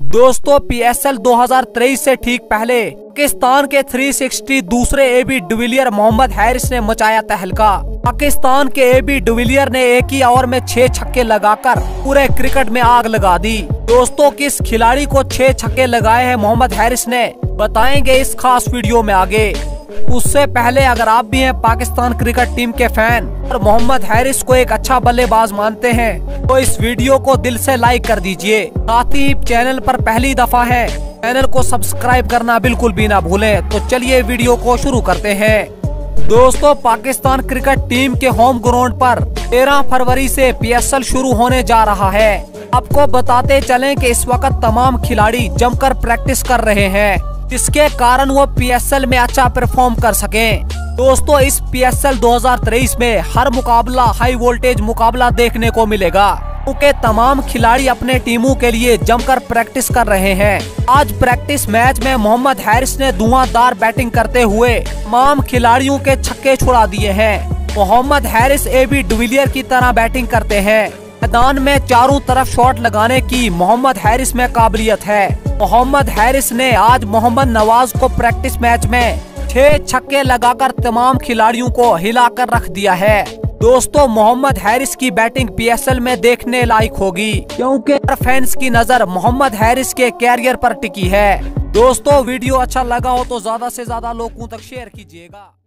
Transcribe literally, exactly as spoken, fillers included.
दोस्तों पीएसएल दो हज़ार तेईस से ठीक पहले पाकिस्तान के तीन सौ साठ दूसरे एबी डिविलियर मोहम्मद हैरिस ने मचाया तहलका। पाकिस्तान के एबी डिविलियर ने एक ही ओवर में छह छक्के लगाकर पूरे क्रिकेट में आग लगा दी। दोस्तों किस खिलाड़ी को छह छक्के लगाए हैं मोहम्मद हैरिस ने, बताएंगे इस खास वीडियो में आगे। उससे पहले अगर आप भी हैं पाकिस्तान क्रिकेट टीम के फैन और मोहम्मद हैरिस को एक अच्छा बल्लेबाज मानते हैं तो इस वीडियो को दिल से लाइक कर दीजिए। साथ ही चैनल पर पहली दफा है, चैनल को सब्सक्राइब करना बिल्कुल भी ना भूलें। तो चलिए वीडियो को शुरू करते हैं। दोस्तों पाकिस्तान क्रिकेट टीम के होम ग्राउंड पर तेरह फरवरी से पीएसएल शुरू होने जा रहा है। आपको बताते चलें कि इस वक्त तमाम खिलाड़ी जमकर प्रैक्टिस कर रहे हैं, जिसके कारण वो पीएसएल में अच्छा परफॉर्म कर सकें। दोस्तों इस पीएसएल दो हज़ार तेईस में हर मुकाबला हाई वोल्टेज मुकाबला देखने को मिलेगा, क्योंकि तमाम खिलाड़ी अपने टीमों के लिए जमकर प्रैक्टिस कर रहे हैं। आज प्रैक्टिस मैच में मोहम्मद हैरिस ने धुआंधार बैटिंग करते हुए तमाम खिलाड़ियों के छक्के छुड़ा दिए हैं। मोहम्मद हैरिस एबी डिविलियर की तरह बैटिंग करते हैं। मैदान में चारों तरफ शॉट लगाने की मोहम्मद हैरिस में काबिलियत है। मोहम्मद हैरिस ने आज मोहम्मद नवाज को प्रैक्टिस मैच में छह छक्के लगाकर तमाम खिलाड़ियों को हिलाकर रख दिया है। दोस्तों मोहम्मद हैरिस की बैटिंग पीएसएल में देखने लायक होगी, क्योंकि फैंस की नजर मोहम्मद हैरिस के कैरियर पर टिकी है। दोस्तों वीडियो अच्छा लगा हो तो ज्यादा से ज्यादा लोगों तक शेयर कीजिएगा।